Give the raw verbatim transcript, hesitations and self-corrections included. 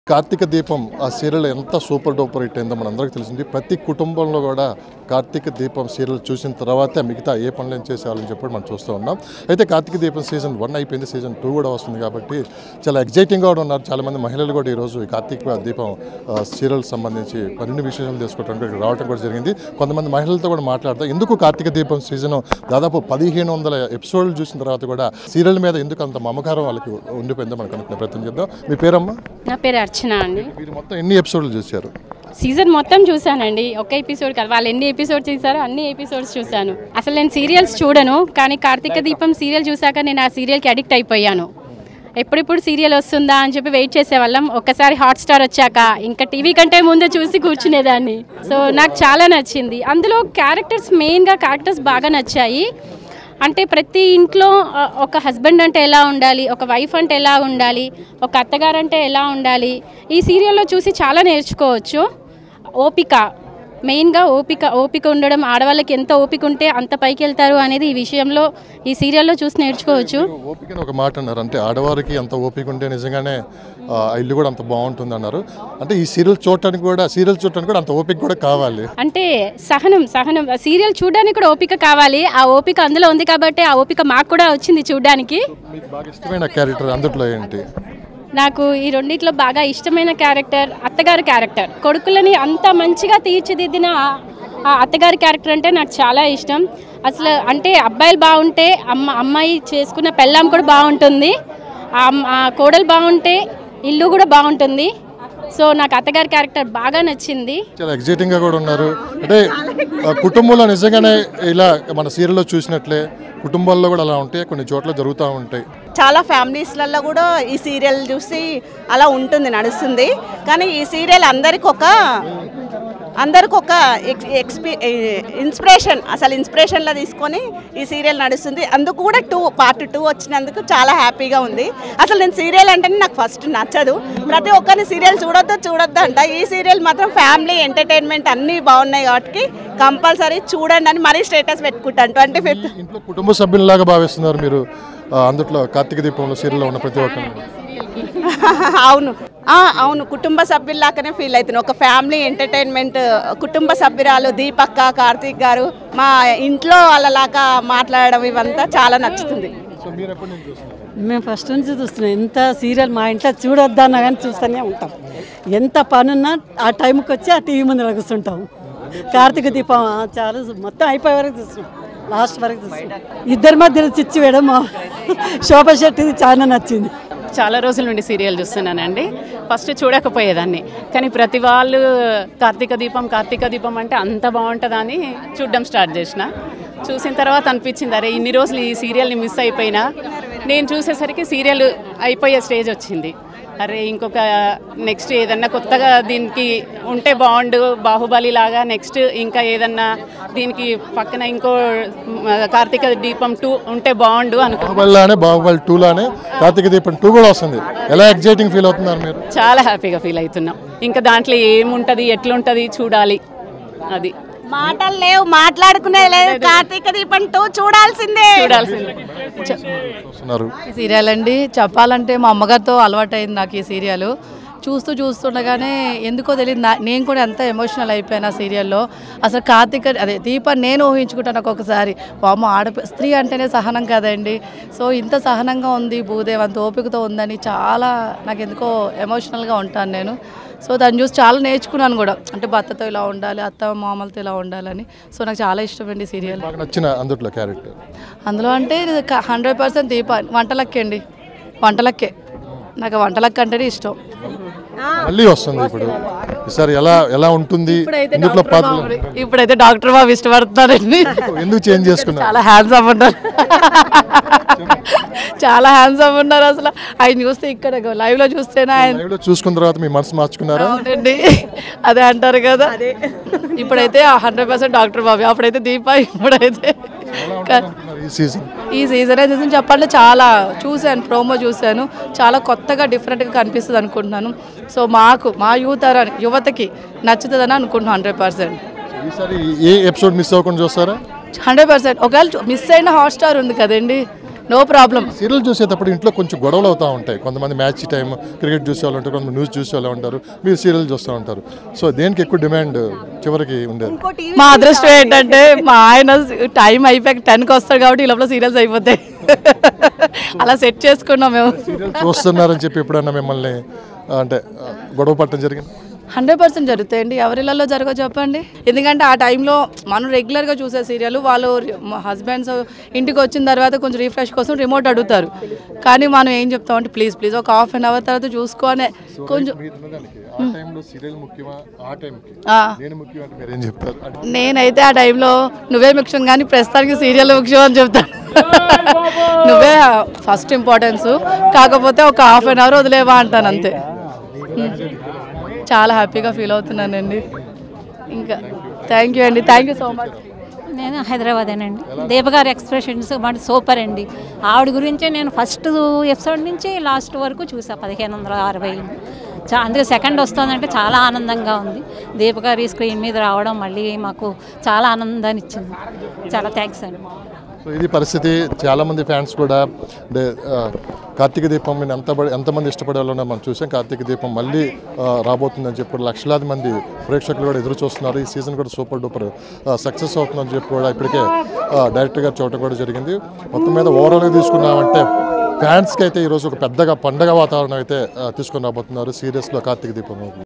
కార్తీక దీపం ఆ సీరియల్ ఎంత సూపర్ డూపర్ హిట్ అయిందో మనందరికీ తెలిసింది. ప్రతి కుటుంబంలో కూడా కార్తీక దీపం సీరియల్ చూసిన తర్వాతే మిగతా ఏ పనులు చేసేవాళ్ళని చెప్పి మనం చూస్తూ ఉన్నాం. అయితే కార్తీక దీపం సీజన్ వన్ అయిపోయింది, సీజన్ టూ కూడా వస్తుంది కాబట్టి చాలా ఎగ్జైటింగ్గా కూడా ఉన్నారు. చాలామంది మహిళలు కూడా ఈరోజు ఈ కార్తీక దీపం సీరియల్ సంబంధించి మరిన్ని విశేషాలు తెలుసుకోవడానికి రావడం కూడా జరిగింది. కొంతమంది మహిళలతో కూడా మాట్లాడతాం. ఎందుకు కార్తీక దీపం సీజన్ దాదాపు పదిహేను వందల ఎపిసోడ్లు చూసిన తర్వాత కూడా సీరియల్ మీద ఎందుకు అంత మమకారం వాళ్ళకి ఉండిపోయిందో మనకు అనుకునే ప్రయత్నం చేద్దాం. మీ పేరమ్మా? నా పేరు అర్చన అండి. మీరు మొత్తం ఎన్ని ఎపిసోడ్లు చూశారు? సీజన్ మొత్తం చూసానండి. ఒక ఎపిసోడ్ కాదు, వాళ్ళు ఎన్ని ఎపిసోడ్స్ తీసారో అన్ని ఎపిసోడ్స్ చూశాను. అసలు నేను సీరియల్స్ చూడను, కానీ కార్తీక దీపం సీరియల్ చూసాక నేను ఆ సీరియల్కి అడిక్ట్ అయిపోయాను. ఎప్పుడెప్పుడు సీరియల్ వస్తుందా అని చెప్పి వెయిట్ చేసేవాళ్ళం. ఒక్కసారి హాట్స్టార్ వచ్చాక ఇంకా టీవీ కంటే ముందే చూసి కూర్చునేదాన్ని. సో నాకు చాలా నచ్చింది. అందులో క్యారెక్టర్స్, మెయిన్గా క్యారెక్టర్స్ బాగా నచ్చాయి. అంటే ప్రతి ఇంట్లో ఒక హస్బెండ్ అంటే ఎలా ఉండాలి, ఒక వైఫ్ అంటే ఎలా ఉండాలి, ఒక అత్తగారు అంటే ఎలా ఉండాలి, ఈ సీరియల్లో చూసి చాలా నేర్చుకోవచ్చు. ఓపిక, మెయిన్గా ఓపిక ఓపిక ఉండడం, ఆడవాళ్ళకి ఎంత ఓపిక ఉంటే అంత పైకి వెళ్తారు అనేది ఈ విషయంలో ఈ సీరియల్లో చూసి నేర్చుకోవచ్చు. ఓపిక ఒక మాట అన్నారు, అంటే ఆడవారికి అంత ఓపిక ఉంటే నిజంగానే ఇల్లు కూడా అంత బాగుంటుంది అన్నారు. అంటే ఈ సీరియల్ చూడటానికి కూడా సీరియల్ చూడటానికి కూడా అంత ఓపిక కూడా కావాలి. అంటే సహనం సహనం సీరియల్ చూడడానికి కూడా ఓపిక కావాలి. ఆ ఓపిక అందులో ఉంది కాబట్టి ఆ ఓపిక మాకు కూడా వచ్చింది చూడడానికి. మీకు బాగా ఇష్టమైన క్యారెక్టర్ అందులో ఏంటి? నాకు ఈ రెండిట్లో బాగా ఇష్టమైన క్యారెక్టర్ అత్తగారి క్యారెక్టర్. కొడుకులని అంత మంచిగా తీర్చిదిద్దిన ఆ అత్తగారి క్యారెక్టర్ అంటే నాకు చాలా ఇష్టం. అసలు అంటే అబ్బాయిలు బాగుంటే అమ్మ అమ్మాయి చేసుకున్న పెళ్ళాం కూడా బాగుంటుంది, ఆ కోడలు బాగుంటే ఇల్లు కూడా బాగుంటుంది. సో నాకు అత్తగారి క్యారెక్టర్ బాగా నచ్చింది. చాలా ఎగ్జైటింగ్గా కూడా ఉన్నారు. అంటే కుటుంబంలో నిజంగానే ఇలా మన సీరియల్లో చూసినట్లే కుటుంబాల్లో కూడా అలా ఉంటాయి, కొన్ని చోట్ల జరుగుతూ ఉంటాయి. చాలా ఫ్యామిలీస్లలో కూడా ఈ సీరియల్ చూసి అలా ఉంటుంది, నడుస్తుంది. కానీ ఈ సీరియల్ అందరికి ఒక అందరికి ఒక ఎక్స్పీ ఇన్స్పిరేషన్, అసలు ఇన్స్పిరేషన్లో తీసుకొని ఈ సీరియల్ నడుస్తుంది. అందుకు కూడా టూ పార్ట్ టూ వచ్చినందుకు చాలా హ్యాపీగా ఉంది. అసలు నేను సీరియల్ అంటేనే నాకు ఫస్ట్ నచ్చదు. ప్రతి ఒక్కరిని సీరియల్ చూడొద్దు చూడొద్దు అంట. ఈ సీరియల్ మాత్రం ఫ్యామిలీ ఎంటర్టైన్మెంట్ అన్నీ బాగున్నాయి కాబట్టి కంపల్సరీ చూడండి అని మరీ స్టేటస్ పెట్టుకుంటాను. ట్వంటీ ఫిఫ్త్ ఇంట్లో కుటుంబ సభ్యులలాగా భావిస్తున్నారు మీరు అందులో కార్తీక దీపంలో సీరియల్లో ఉన్న ప్రతి ఒక్కరు? అవును అవును కుటుంబ సభ్యుల్లాగానే ఫీల్ అవుతున్నాను. ఒక ఫ్యామిలీ ఎంటర్టైన్మెంట్, కుటుంబ సభ్యురాలు దీపక్క, కార్తీక్ గారు మా ఇంట్లో వాళ్ళలాగా మాట్లాడడం ఇవంతా చాలా నచ్చుతుంది. మేము ఫస్ట్ నుంచి చూస్తున్నాం. ఎంత సీరియల్ మా ఇంట్లో చూడొద్దన్నా కానీ చూస్తూనే ఉంటాం. ఎంత పనున్నా ఆ టైంకి వచ్చి ఆ టీవీ ముందు కూర్చుంటాం. కార్తీక దీపం చాలా మొత్తం అయిపోయే వరకు చూస్తున్నాం, లాస్ట్ వరకు చూస్తున్నాం. ఇద్దరి మధ్యలో చిచ్చి వేయడం శోభా శెట్టిది చాలా నచ్చింది. చాలా రోజుల నుండి సీరియల్ చూస్తున్నానండి. ఫస్ట్ చూడకపోయేదాన్ని, కానీ ప్రతి వాళ్ళు కార్తీక దీపం కార్తీక దీపం అంటే అంత బాగుంటుందని చూడడం స్టార్ట్ చేసిన. చూసిన తర్వాత అనిపించింది, అరే ఇన్ని రోజులు ఈ సీరియల్ని మిస్ అయిపోయినా. నేను చూసేసరికి సీరియల్ అయిపోయే స్టేజ్ వచ్చింది. అరే ఇంకొక నెక్స్ట్ ఏదన్నా కొత్తగా దీనికి ఉంటే బాగుండు, బాహుబలి లాగా నెక్స్ట్ ఇంకా ఏదన్నా దీనికి పక్కన ఇంకో కార్తీక దీపం టూ ఉంటే బాగుండు అనుకున్నాను. బాహుబలి టూ లానే కార్తీక దీపం టూ కూడా వస్తుంది. ఎలా ఎగ్జైటింగ్ ఫీల్ అవుతున్నారు మీరు? చాలా హ్యాపీగా ఫీల్ అవుతున్నాం. ఇంకా దాంట్లో ఏముంటుంది, ఎట్లుంటుంది చూడాలి. అది మాటలు లేవు, మాట్లాడుకునే లేదు. కార్తీక దీపం టూ చూడాల్సిందే చూడాల్సిందే ఈ సీరియల్ అండి. చెప్పాలంటే మా అమ్మగారితో అలవాటు అయింది నాకు ఈ సీరియల్. చూస్తూ చూస్తుండగానే ఎందుకో తెలియదు, నేను కూడా ఎంత ఎమోషనల్ అయిపోయాను ఆ సీరియల్లో. అసలు కార్తీక అదే దీపాన్ని నేను ఊహించుకుంటాను ఒక్కొక్కసారి. వామ్మో, ఆడ స్త్రీ అంటేనే సహనం కదండి. సో ఇంత సహనంగా ఉంది భూదేవి, అంత ఓపికతో ఉందని చాలా నాకు ఎందుకో ఎమోషనల్గా ఉంటాను నేను. సో దాన్ని చూసి చాలా నేర్చుకున్నాను కూడా, అంటే భర్తతో ఇలా ఉండాలి, అత్త మామలతో ఇలా ఉండాలని. సో నాకు చాలా ఇష్టమండి సీరియల్. అందులో క్యారెక్టర్ అందులో అంటే హండ్రెడ్ పర్సెంట్ దీప వంటలక్కే అండి. వంటలక్కే నాకు వంటలక్క అంటేనే ఇష్టం. మళ్ళీ వస్తుంది ఇప్పుడు. ఈసారి ఎలా ఎలా ఉంటుంది? ఇప్పుడైతే డాక్టర్ బాబు ఇష్టపడుతున్నారండి. ఎందుకు చేంజ్ చేసుకున్నారు? చాలా హ్యాండ్సమ్ ఉన్నారు, చాలా హ్యాండ్సమ్ ఉన్నారు. అసలు ఆయన చూస్తే ఇక్కడ లైవ్ లో చూస్తేనే ఆయన చూసుకున్న తర్వాత మీ మనసు మార్చుకున్నారా? అవునండి, అదే అంటారు కదా. ఇప్పుడైతే హండ్రెడ్ పర్సెంట్ డాక్టర్ బాబు, అప్పుడైతే దీప, ఇప్పుడైతే ఈ సీజన్ ఈ సీజన్ చెప్పాలంటే చాలా చూశాను, ప్రోమో చూశాను. చాలా కొత్తగా డిఫరెంట్గా కనిపిస్తుంది అనుకుంటున్నాను. సో మాకు మా యూత్ యువతకి నచ్చుతుందని అనుకుంటున్నాను హండ్రెడ్ పర్సెంట్. ఏ ఎపిసోడ్ మిస్ అవ్వకుండా చూస్తారా? Hundred percent. ఒకవేళ మిస్ అయిన హాట్స్టార్ ఉంది కదండి, నో ప్రాబ్లం. సీరియల్ చూసేటప్పుడు ఇంట్లో కొంచెం గొడవలు అవుతూ ఉంటాయి. కొంతమంది మ్యాచ్ టైం క్రికెట్ చూసే వాళ్ళు ఉంటారు, కొంతమంది న్యూస్ చూసే వాళ్ళు ఉంటారు, మీరు సీరియల్ చూస్తూ ఉంటారు. సో దేనికి ఎక్కువ డిమాండ్ చివరికి ఉండేది? మా అదృష్టం ఏంటంటే మా ఆయన టైం అయిపోయాక టెన్కి వస్తాడు కాబట్టి ఈ లోపల సీరియల్స్ అయిపోతాయి. అలా సెట్ చేసుకున్నాం మేము. సీరియల్ చూస్తున్నారని చెప్పి ఎప్పుడన్నా మిమ్మల్ని అంటే గొడవ పట్టడం జరిగింది? హండ్రెడ్ పర్సెంట్ జరుగుతాయండి. ఎవరిళ్ళల్లో జరగో చెప్పండి. ఎందుకంటే ఆ టైంలో మనం రెగ్యులర్గా చూసే సీరియల్ వాళ్ళు హస్బెండ్స్ ఇంటికి వచ్చిన తర్వాత కొంచెం రిఫ్రెష్ కోసం రిమోట్ అడుగుతారు. కానీ మనం ఏం చెప్తామంటే ప్లీజ్ ప్లీజ్ ఒక హాఫ్ అన్ అవర్ తర్వాత చూసుకొని కొంచెం నేనైతే ఆ టైంలో నువ్వే ముఖ్యం కానీ ప్రస్తుతానికి సీరియల్ ముఖ్యం అని చెప్తాను. నువ్వే ఫస్ట్ ఇంపార్టెన్స్, కాకపోతే ఒక హాఫ్ అన్ అవర్ వదిలేవా అంటాను అంతే. చాలా హ్యాపీగా ఫీల్ అవుతున్నానండి. ఇంకా థ్యాంక్ యూ అండి, థ్యాంక్ యూ సో మచ్. నేను హైదరాబాదేనండి. దేవగారి ఎక్స్ప్రెషన్స్ మాట సూపర్ అండి. ఆవిడ గురించే నేను ఫస్ట్ ఎపిసోడ్ నుంచి లాస్ట్ వరకు చూసా. పదిహేను వందల అరవై చా అందుకే సెకండ్ వస్తుందంటే చాలా ఆనందంగా ఉంది. దీపగారి స్క్రీన్ మీద రావడం మళ్ళీ మాకు చాలా ఆనందాన్ని ఇచ్చింది. చాలా థ్యాంక్స్ అండి. సో ఇది పరిస్థితి. చాలామంది ఫ్యాన్స్ కూడా అంటే కార్తీక దీపం మీద ఎంత ఎంతమంది ఇష్టపడాలో మనం చూసాం. కార్తీక దీపం మళ్ళీ రాబోతుందని చెప్పి లక్షలాది మంది ప్రేక్షకులు కూడా ఎదురు చూస్తున్నారు. ఈ సీజన్ కూడా సూపర్ డూపర్ సక్సెస్ అవుతుందని చెప్పి కూడా ఇప్పటికే డైరెక్టర్ గారు చూడటం కూడా జరిగింది. మొత్తం మీద ఓవరాల్గా తీసుకున్నామంటే ఫ్యాన్స్కి అయితే ఈరోజు ఒక పెద్దగా పండగ వాతావరణం అయితే తీసుకొని రాబోతున్నారు సీరియస్లో కార్తీక దీపం.